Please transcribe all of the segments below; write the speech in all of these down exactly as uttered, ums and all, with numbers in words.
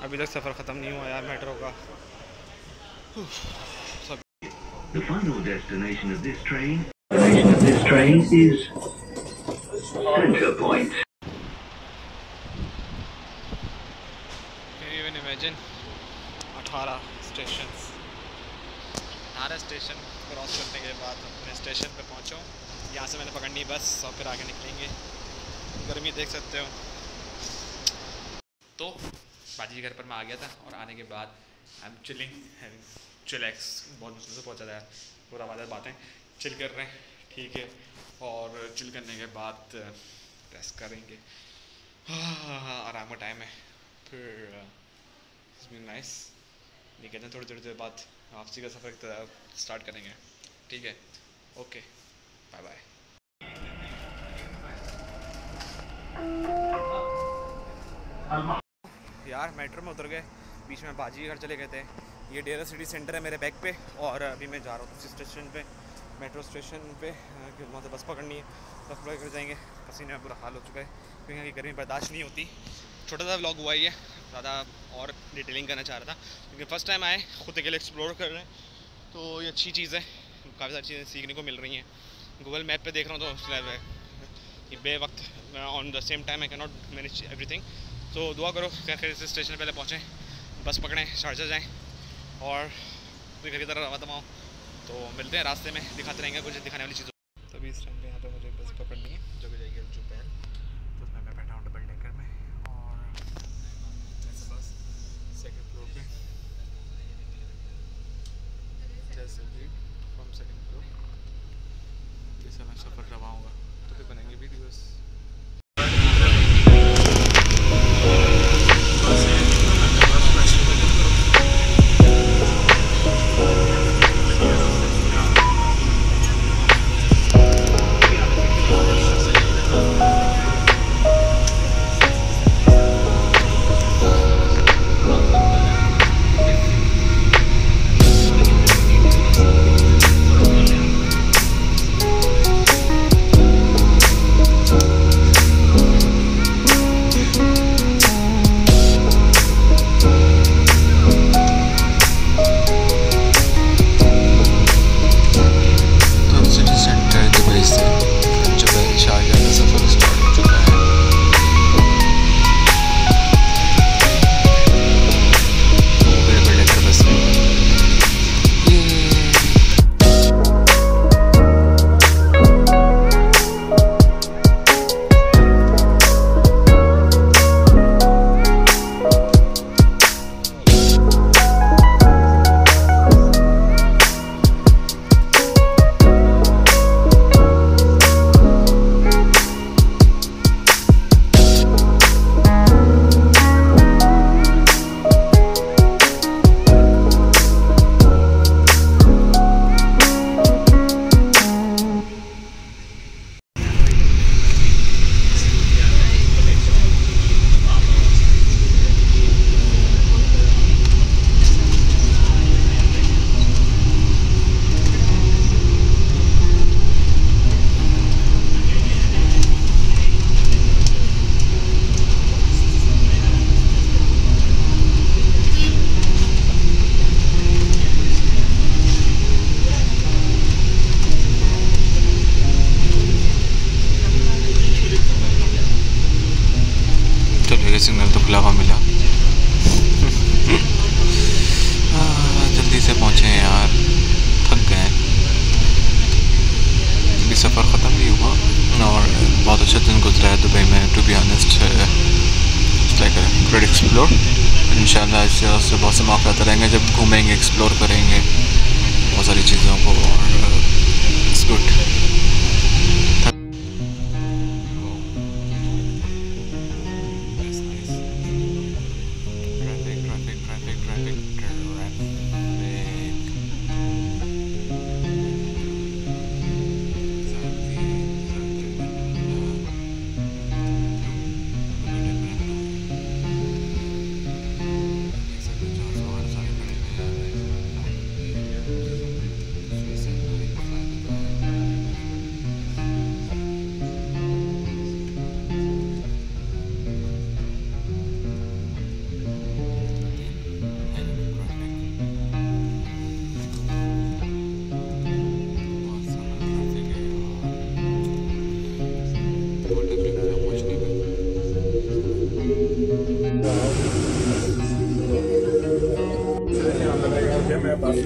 अभी तक सफ़र ख़त्म नहीं हुआ यार मेट्रो का। The final destination of this train, destination of this train is Center Point. Can you even imagine? अठारह स्टेशन अठारह स्टेशन क्रॉस करने के बाद अपने स्टेशन पे पहुँचा हूँ। यहाँ से मैंने पकड़नी बस और फिर आगे निकलेंगे। गर्मी देख सकते हो। तो बाजी घर पर मैं आ गया था और आने के बाद I am chilling having chillax. बहुत मुश्किल से पहुँचा था यार, पूरा वादा बातें चिल कर रहे हैं, ठीक है। और चिल करने के बाद रेस्ट करेंगे, आराम का टाइम है। फिर इट्स बीन नाइस। ये कहते हैं थोड़ी थोड़ी देर बाद वापसी का सफ़र स्टार्ट करेंगे, ठीक है। Okay, bye bye. यार मेट्रो में उतर गए, बीच में बाजी के घर चले गए थे। ये डेरा सिटी सेंटर है मेरे बैग पे और अभी मैं जा रहा हूँ उसी स्टेशन पे, मेट्रो स्टेशन पे। वहाँ से बस पकड़नी है, बस पकड़ कर जाएंगे। पसीने में बुरा हाल हो चुका है क्योंकि यहाँ की गर्मी बर्दाश्त नहीं होती। छोटा सा व्लॉग हुआ ही है, ज़्यादा और डिटेलिंग करना चाह रहा था क्योंकि फ़र्स्ट टाइम आए, खुद अकेले एक्सप्लोर कर रहे हैं, तो ये अच्छी चीज़ है। काफ़ी सारी चीज़ें सीखने को मिल रही हैं। गूगल मैप पे देख रहा हूँ तो ये बे वक्त on the same time I can not manage everything. तो दुआ करो खैर खैर इस स्टेशन पहले पहुँचें, बस पकड़ें, शारजा जाएँ और अपने घर की तरह रवा तमाओ। तो मिलते हैं रास्ते में, दिखाते रहेंगे कुछ दिखाने वाली चीज़ों। तभी इस टाइम पे यहाँ पे मुझे बस पकड़नी है जो भी जाएगी जुबैल। तो उसमें मैं बैठा हूँ डबल डेकर में और जैसे बस सेकंड फ्लोर पे, जैसे भी फ्रॉम सेकंड फ्लोर जैसे मैं सफ़र रवा होगा तो फिर बनेंगे वीडियोस। सिग्नल तो खुला हुआ मिला। जल्दी से पहुँचे यार, थक गए। अभी सफ़र ख़त्म नहीं हुआ और बहुत अच्छा दिन गुजरा है दुबई में। To be honest like great explore. इंशाल्लाह इससे उससे बहुत से मौके आते रहेंगे जब घूमेंगे, एक्सप्लोर करेंगे बहुत सारी चीज़ों को और इट्स गुड।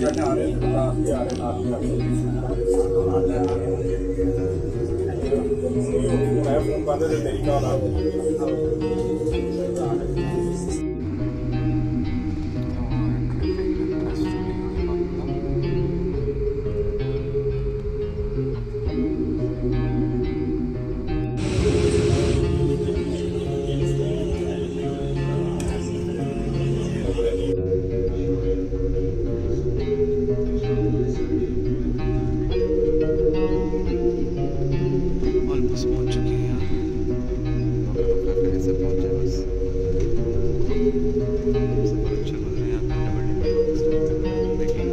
ऑलमोस्ट पहुंच चुके हैं यार, से पहुंचे बस। सफर अच्छा गुजर रहा है यहाँ पे, डबल डिब्बा देखिए।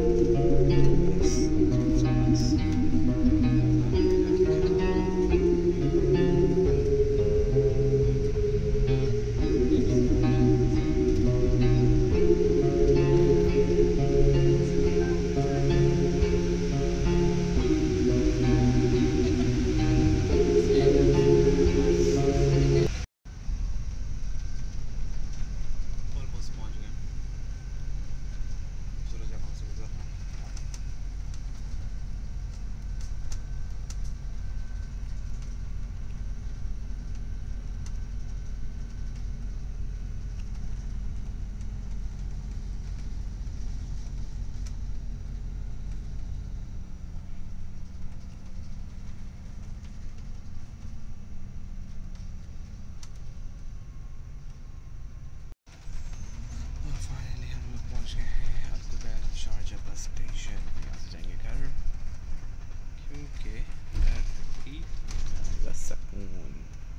शारजा बस स्टेशन, यहाँ से जाएंगे घर, क्योंकि घर ही मेरा सुकून।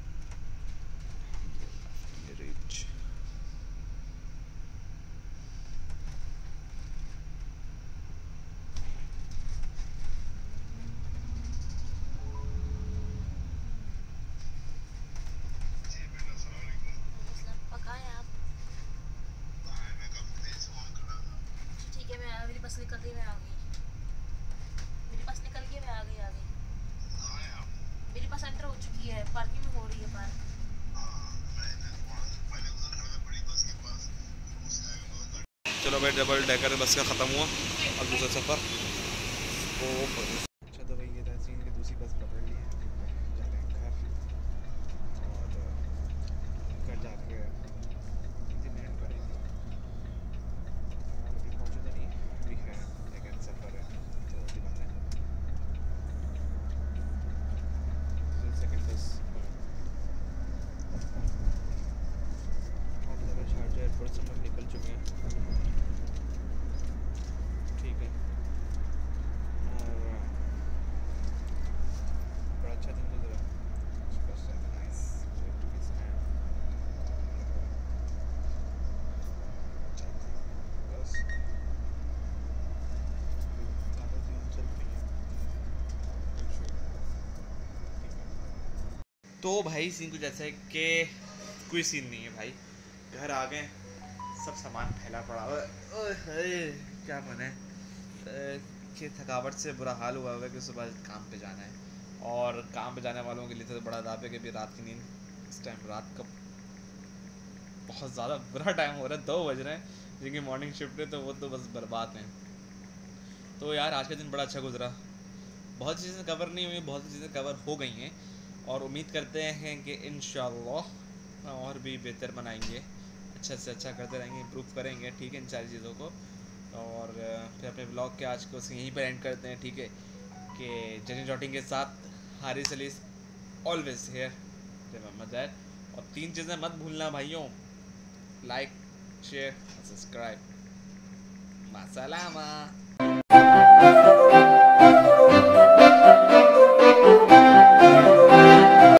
रिच मेरी बस निकल गई, मैं आ गई। मेरी बस निकल गई, मैं आ गई आ गई मेरी बस एंटर हो चुकी है, पार्किंग में हो रही है पार्क। चलो भाई, डबल डेकर बस का ख़त्म हुआ, अब दूसरा सफ़र। तो अच्छा तो भाई ये था सीन कि दूसरी बस पकड़ ली है, जा रहे हैं घर। और घर जाके मिनट पड़ेगी और अभी पहुँचे तो नहीं, अभी है लेकिन सफ़र है तो अच्छी बात है। सेकेंड बस मतलब शारजा एयरपोर्ट से हम लोग निकल चुके हैं, ठीक है। और बड़ा अच्छा दिन गुजरा, नाइस बस ज़्यादा जीवन चल रही है। तो भाई सीन कुछ ऐसा है कि कोई सीन नहीं है भाई, घर आ गए, सब सामान फैला पड़ा हुआ, क्या बने कि थकावट से बुरा हाल हुआ हुआ कि सुबह काम पे जाना है। और काम पे जाने वालों के लिए तो बड़ा दावे कि भी रात की नींद, इस टाइम रात का बहुत ज़्यादा बुरा टाइम हो रहा है, दो बज रहे हैं, जिनकी मॉर्निंग शिफ्ट है तो वो तो बस बर्बाद हैं। तो यार आज का दिन बड़ा अच्छा गुजरा, बहुत सी चीज़ें कवर नहीं हुई, बहुत सी चीज़ें कवर हो गई हैं, और उम्मीद करते हैं कि इंशाल्लाह और भी बेहतर बनाएंगे, अच्छा से अच्छा करते रहेंगे, इम्प्रूव करेंगे, ठीक है, इन सारी चीज़ों को। और फिर अपने ब्लॉग के आज को यहीं पर एंड करते हैं, ठीक है, कि जर्नी जॉटिंग के साथ Haris Ali always here, remember that. और तीन चीज़ें मत भूलना भाइयों, लाइक, शेयर, सब्सक्राइब। मासलामा।